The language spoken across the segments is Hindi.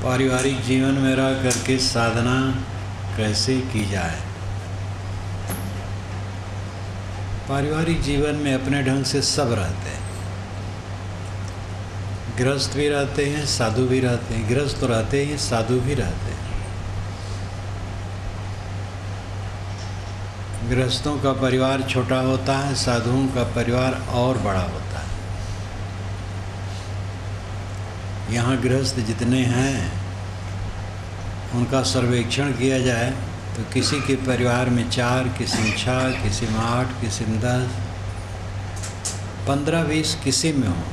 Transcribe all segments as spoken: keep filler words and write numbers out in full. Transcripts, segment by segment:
पारिवारिक जीवन में रह करके साधना कैसे की जाए। पारिवारिक जीवन में अपने ढंग से सब रहते हैं, गृहस्थ भी रहते हैं, साधु भी रहते हैं, गृहस्थ तो रहते हैं, साधु भी रहते हैं। गृहस्थों का परिवार छोटा होता है, साधुओं का परिवार और बड़ा होता है। यहाँ गृहस्थ जितने हैं उनका सर्वेक्षण किया जाए तो किसी के परिवार में चार, किसी में छः, किसी में आठ, किसी में दस, पंद्रह, बीस किसी में हो।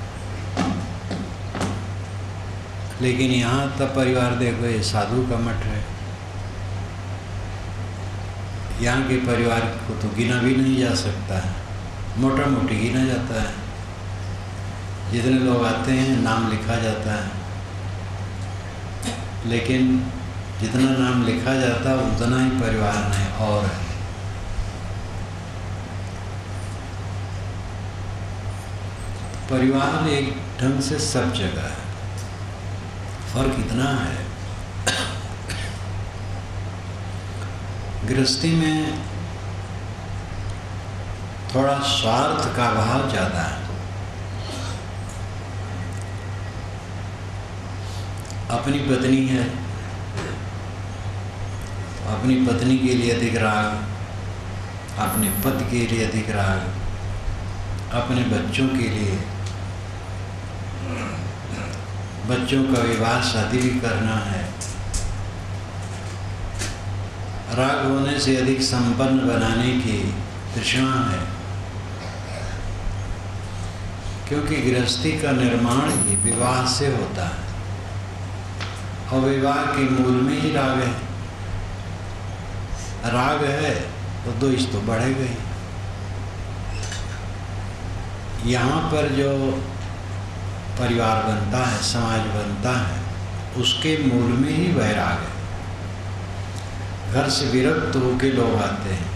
लेकिन यहाँ तब परिवार देखो, ये साधु का मठ है। यहाँ के परिवार को तो गिना भी नहीं जा सकता है, मोटा मोटी गिना जाता है। जितने लोग आते हैं नाम लिखा जाता है, लेकिन जितना नाम लिखा जाता है उतना ही परिवार नहीं और है। परिवार एक ढंग से सब जगह है, फर्क इतना है गृहस्थी में थोड़ा स्वार्थ का भाव ज़्यादा है। अपनी पत्नी है, अपनी पत्नी के लिए अधिक राग, अपने पति के लिए अधिक राग, अपने बच्चों के लिए, बच्चों का विवाह शादी भी करना है। राग होने से अधिक संपन्न बनाने की तृष्णा है, क्योंकि गृहस्थी का निर्माण ही विवाह से होता है और विवाह के मूल में ही राग है। राग है तो द्वेष तो बढ़ेगा ही। यहाँ पर जो परिवार बनता है, समाज बनता है, उसके मूल में ही वैराग है। घर से विरक्त होकर लोग आते हैं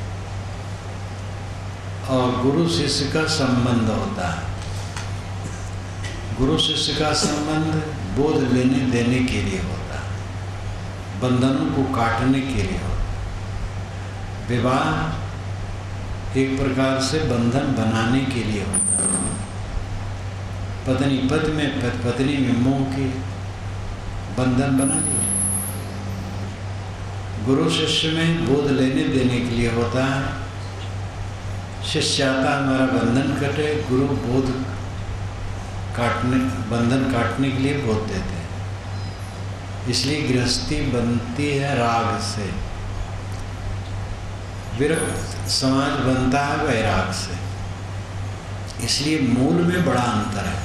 और गुरु शिष्य का संबंध होता है। गुरु शिष्य का संबंध बोध लेने देने के लिए होता है, बंधनों को काटने के लिए होता है। विवाह एक प्रकार से बंधन बनाने के लिए होता है। पत्नी पति में, पत्नी में मोह के बंधन बना दिया। गुरु शिष्य में बोध लेने देने के लिए होता है। शिष्य आता हमारा बंधन कटे, गुरु बोध काटने बंधन काटने के लिए बोध देते हैं। इसलिए गृहस्थी बनती है राग से, विरक्त समाज बनता है वैराग से। इसलिए मूल में बड़ा अंतर है।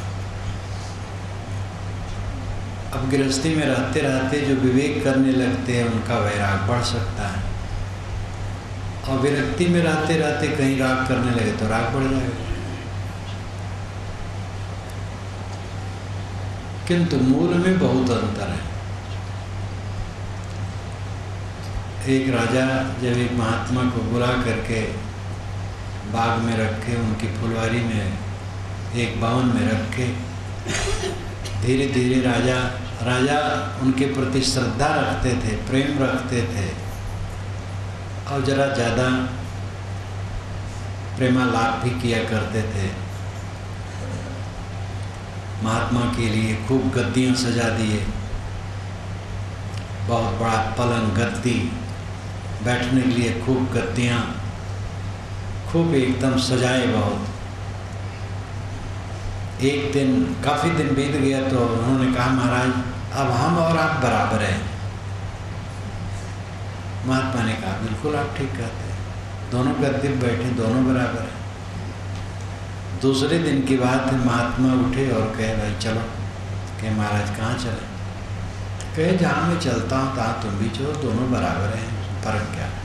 अब गृहस्थी में रहते रहते जो विवेक करने लगते हैं उनका वैराग बढ़ सकता है, और विरक्ति में रहते रहते कहीं राग करने लगे तो राग बढ़ जाएगा। किंतु मूल में बहुत अंतर है। एक राजा जब एक महात्मा को बुला करके बाग में रखे, उनकी फुलवारी में एक भवन में रखे, धीरे धीरे राजा राजा उनके प्रति श्रद्धा रखते थे, प्रेम रखते थे और जरा ज़्यादा प्रेमालाप भी किया करते थे। महात्मा के लिए खूब गद्दियाँ सजा दिए, बहुत बड़ा पलंग, गद्दी, बैठने के लिए खूब गद्दियाँ, खूब एकदम सजाए बहुत। एक दिन काफ़ी दिन बीत गया तो उन्होंने कहा, महाराज अब हम और आप बराबर हैं। महात्मा ने कहा, बिल्कुल आप ठीक कहते हैं, दोनों गद्दी पे बैठे, दोनों बराबर हैं। दूसरे दिन की बात है, महात्मा उठे और कहे, भाई चलो। कहे, महाराज कहाँ चले? कहे, जहाँ मैं चलता हूँ तहाँ तुम भी चलो, दोनों बराबर हैं, फर्क क्या है?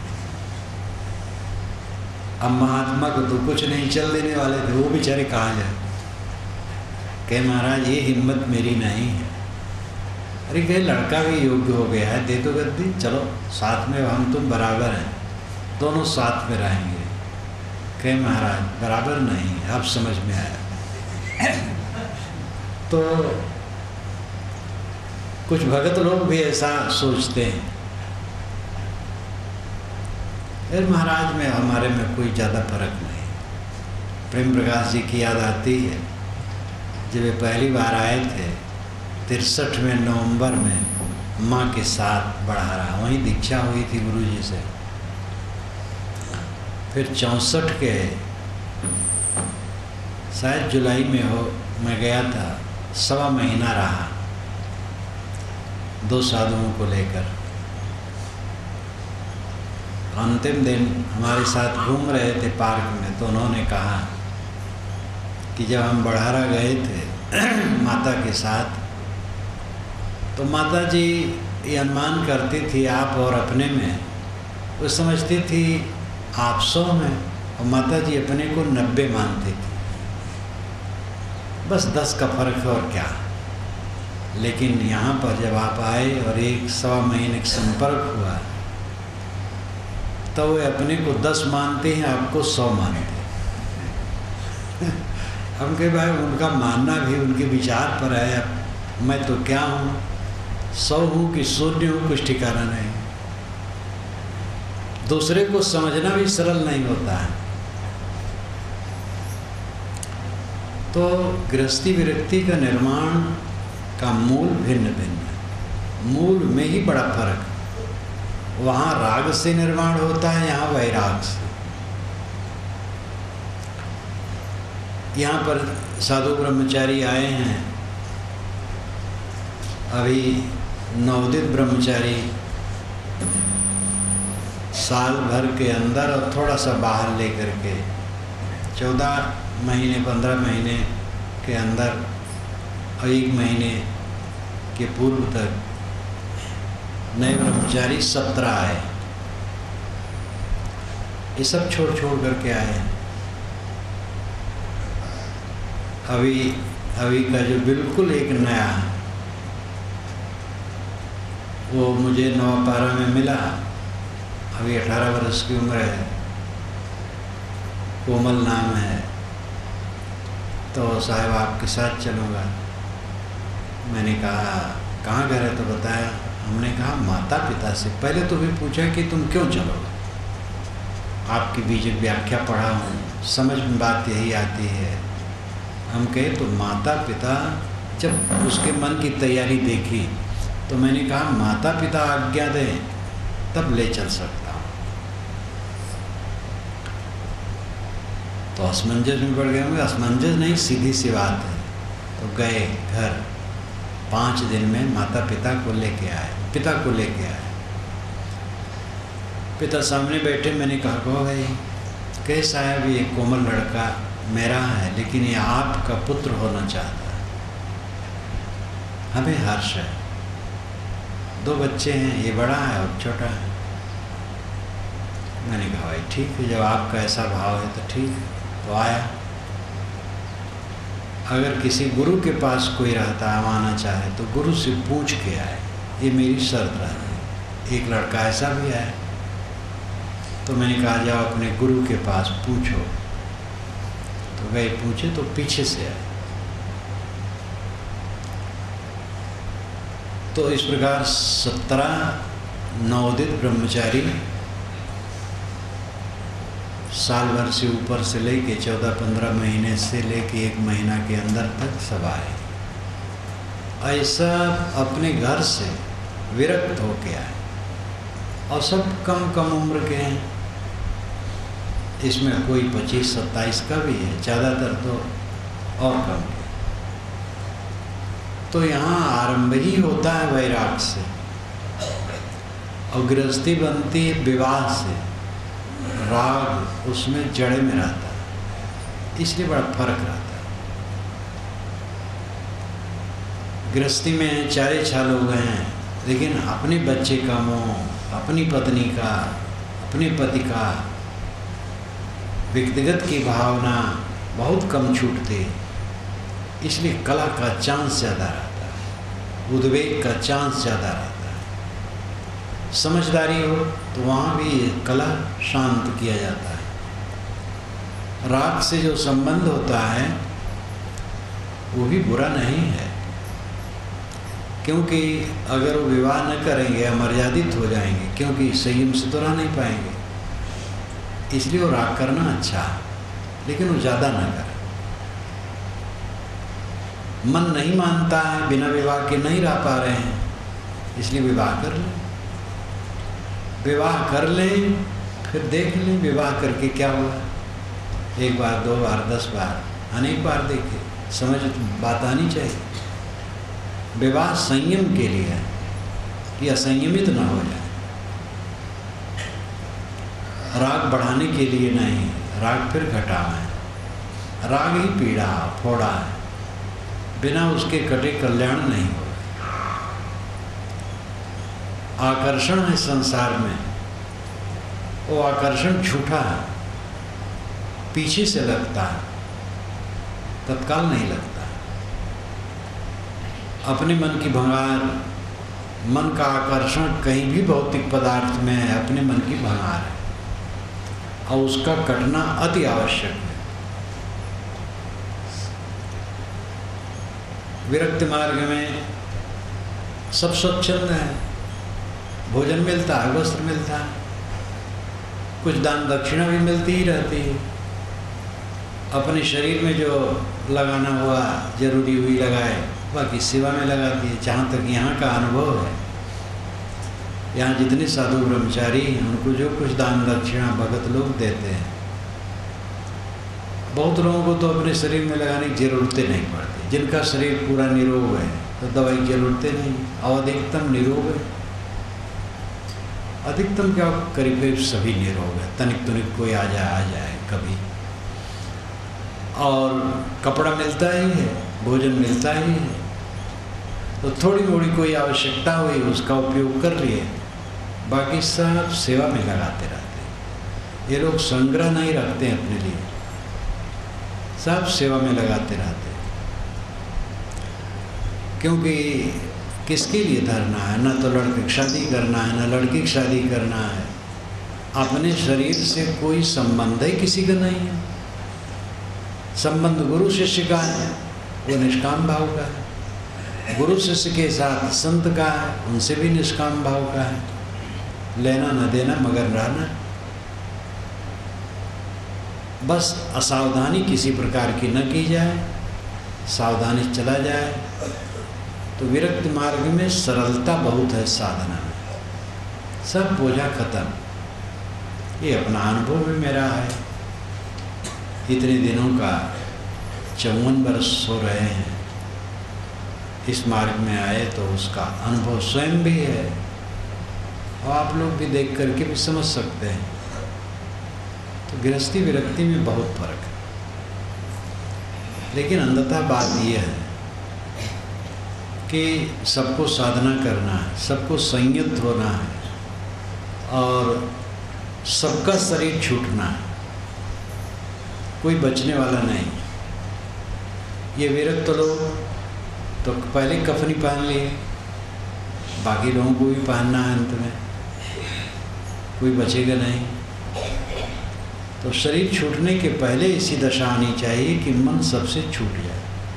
अब महात्मा को तो कुछ नहीं, चल देने वाले थे, वो बेचारे कहाँ जाए? कहे, महाराज ये हिम्मत मेरी नहीं है। अरे कहे, लड़का भी योग्य हो गया है, दे दो गद्दी, चलो साथ में, हम तुम बराबर हैं, दोनों साथ में रहेंगे। कहे, महाराज बराबर नहीं, अब समझ में आया। तो कुछ भगत लोग भी ऐसा सोचते हैं। फिर महाराज में हमारे में कोई ज़्यादा फर्क नहीं। प्रेम प्रकाश जी की याद आती है, जब वे पहली बार आए थे तिरसठ में नवंबर में माँ के साथ बढ़ारा, वहीं दीक्षा हुई थी गुरु जी से। फिर चौंसठ के शायद जुलाई में हो मैं गया था, सवा महीना रहा दो साधुओं को लेकर। अंतिम दिन हमारे साथ घूम रहे थे पार्क में, तो उन्होंने कहा कि जब हम बढ़ारा गए थे माता के साथ, तो माता जी ये अनुमान करती थी आप और अपने में, वो समझती थी आप सौ में और माता जी अपने को नब्बे मानती थी। बस दस का फर्क है और क्या। लेकिन यहाँ पर जब आप आए और एक सवा महीने का संपर्क हुआ, तो वे अपने को दस मानते हैं, आपको सौ मानते हैं। हम कहे भाई उनका मानना भी उनके विचार पर है, मैं तो क्या हूँ, सौ हूँ कि शून्य हूँ, कुछ ठिकाना नहीं। दूसरे को समझना भी सरल नहीं होता है। तो गृहस्थी विरक्ति का निर्माण का मूल भिन्न भिन्न है, मूल में ही बड़ा फर्क। वहाँ राग से निर्माण होता है, यहाँ वैराग से। यहाँ पर साधु ब्रह्मचारी आए हैं, अभी नवोदित ब्रह्मचारी साल भर के अंदर और थोड़ा सा बाहर लेकर के चौदह महीने पंद्रह महीने के अंदर और एक महीने के पूर्व तक नए ब्रह्मचारी सत्रह आए। ये सब छोड़ छोड़ करके आए। अभी अभी का जो बिल्कुल एक नया, वो मुझे नवापारा में मिला, अभी अठारह वर्ष की उम्र है, कोमल नाम है। तो साहब आपके साथ चलूँगा। मैंने कहा कहाँ घर है, तो बताया। हमने कहा माता पिता से। पहले तो भी पूछा कि तुम क्यों चलोगे, आपकी बीज व्याख्या पढ़ा हूँ, समझ में बात यही आती है। हम कहे तो माता पिता, जब उसके मन की तैयारी देखी तो मैंने कहा माता पिता आज्ञा दें तब ले चल सकता हूँ। तो असमंजस में पड़ गए। असमंजस नहीं, सीधी सी बात है। तो गए घर, पाँच दिन में माता पिता को लेके आए, पिता को लेके आए। पिता सामने बैठे। मैंने कहा कहो भाई, कहे साहब ये कोमल लड़का मेरा है, लेकिन ये आपका पुत्र होना चाहता है, हमें हर्ष है। दो बच्चे हैं, ये बड़ा है और छोटा है। मैंने कहा भाई ठीक है, जब आपका ऐसा भाव है तो ठीक है। तो आया। अगर किसी गुरु के पास कोई रहता है, आना चाहे तो गुरु से पूछ के आए, ये मेरी शर्त रहती है। एक लड़का ऐसा भी है। तो मैंने कहा जाओ अपने गुरु के पास पूछो। तो गए, पूछे तो पीछे से आए। तो इस प्रकार सत्रह नवोदित ब्रह्मचारी साल भर से ऊपर से लेके चौदह पंद्रह महीने से लेके एक महीना के अंदर तक सब आए। ऐसा अपने घर से विरक्त होके आए और सब कम कम उम्र के हैं। इसमें कोई पच्चीस सत्ताईस का भी है, ज़्यादातर तो और कम के। तो यहाँ आरंभ ही होता है वैराग से और गृहस्थी बनती है विवाह से। राग उसमें जड़े में रहता है, इसलिए बड़ा फर्क रहता है। गृहस्थी में चारे छह लोग हैं, लेकिन अपने बच्चे का मोह, अपनी पत्नी का, अपने पति का, व्यक्तिगत की भावना बहुत कम छूटती, इसलिए कला का चांस ज़्यादा रहता है, उद्वेग का चांस ज़्यादा रहता है। समझदारी हो तो वहाँ भी कला शांत किया जाता है। राग से जो संबंध होता है वो भी बुरा नहीं है, क्योंकि अगर वो विवाह न करेंगे अमर्यादित हो जाएंगे, क्योंकि संयम से तो रह नहीं पाएंगे। इसलिए वो राग करना अच्छा है, लेकिन वो ज़्यादा ना करें। मन नहीं मानता है, बिना विवाह के नहीं रह पा रहे हैं, इसलिए विवाह कर लें। विवाह कर लें, फिर देख लें विवाह करके क्या हुआ। एक बार, दो बार, दस बार, अनेक बार देखें, समझ बात आनी चाहिए। विवाह संयम के लिए है कि असंयमित ना हो जाए। राग बढ़ाने के लिए नहीं, राग फिर घटाव है। राग ही पीड़ा फोड़ा है, बिना उसके कटे कल्याण नहीं हो। आकर्षण है संसार में, वो आकर्षण झूठा है, पीछे से लगता है, तत्काल नहीं लगता। अपने मन की भंगार, मन का आकर्षण कहीं भी भौतिक पदार्थ में है, अपने मन की भंगार है और उसका कटना अति आवश्यक है। विरक्त मार्ग में सब स्वच्छंद है, भोजन मिलता है, वस्त्र मिलता है, कुछ दान दक्षिणा भी मिलती ही रहती है। अपने शरीर में जो लगाना हुआ जरूरी हुई लगाए, बाकी सेवा में लगाती है। जहाँ तक यहाँ का अनुभव है, यहाँ जितने साधु ब्रह्मचारी हैं उनको जो कुछ दान दक्षिणा भगत लोग देते हैं, बहुत लोगों को तो अपने शरीर में लगाने की जरूरतें नहीं पड़ती। जिनका शरीर पूरा निरोग है तो दवाई की जरूरतें नहीं, और अधिकतम निरोग है। अधिकतम क्या, करीब करीब सभी निरोग है, तनिक तनिक कोई आ जाए आ जाए कभी। और कपड़ा मिलता ही है, भोजन मिलता ही है, तो थोड़ी मोड़ी कोई आवश्यकता हुई उसका उपयोग कर लिए, बाकी सब सेवा में लगाते रहते हैं। ये लोग संग्रह नहीं रखते हैं अपने लिए, सब सेवा में लगाते रहते हैं। क्योंकि किसके लिए धरना है? ना तो लड़के की शादी करना है, ना लड़की की शादी करना है। अपने शरीर से कोई संबंध ही किसी का नहीं है। संबंध गुरु शिष्य का है, वो निष्काम भाव का है। गुरु शिष्य के साथ संत का है, उनसे भी निष्काम भाव का है। लेना न देना मगर रहना। बस असावधानी किसी प्रकार की न की जाए, सावधानी चला जाए तो विरक्त मार्ग में सरलता बहुत है। साधना में सब बोझा खत्म। ये अपना अनुभव भी मेरा है। इतने दिनों का चौवन वर्ष हो रहे हैं इस मार्ग में आए, तो उसका अनुभव स्वयं भी है और आप लोग भी देख करके भी समझ सकते हैं। तो गृहस्थी विरक्ति में बहुत फर्क है। लेकिन अंततः बात यह है कि सबको साधना करना है, सबको संयत होना है और सबका शरीर छूटना है, कोई बचने वाला नहीं। ये विरक्त लोग तो पहले कफनी पहन लिए, बाकी लोगों को भी पहनना है, अंत में कोई बचेगा नहीं। तो शरीर छूटने के पहले ऐसी दशा आनी चाहिए कि मन सबसे छूट जाए।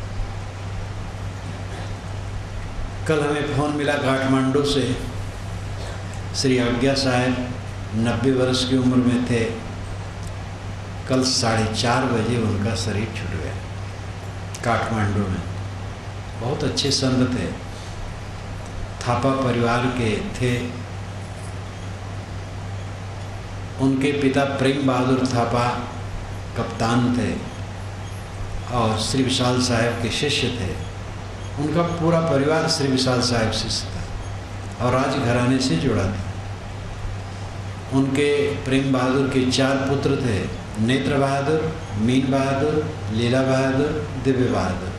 कल हमें फ़ोन मिला काठमांडू से, श्री आज्ञा साहब नब्बे वर्ष की उम्र में थे। कल साढ़े चार बजे उनका शरीर छूट गया काठमांडू में। बहुत अच्छे संत थे, थापा परिवार के थे। उनके पिता प्रेम बहादुर थापा कप्तान थे और श्री विशाल साहब के शिष्य थे। उनका पूरा परिवार श्री विशाल साहब शिष्य था और राजघराने से जुड़ा था। उनके प्रेम बहादुर के चार पुत्र थे, नेत्र बहादुर, मीन बहादुर, लीला बहादुर, दिव्य बहादुर।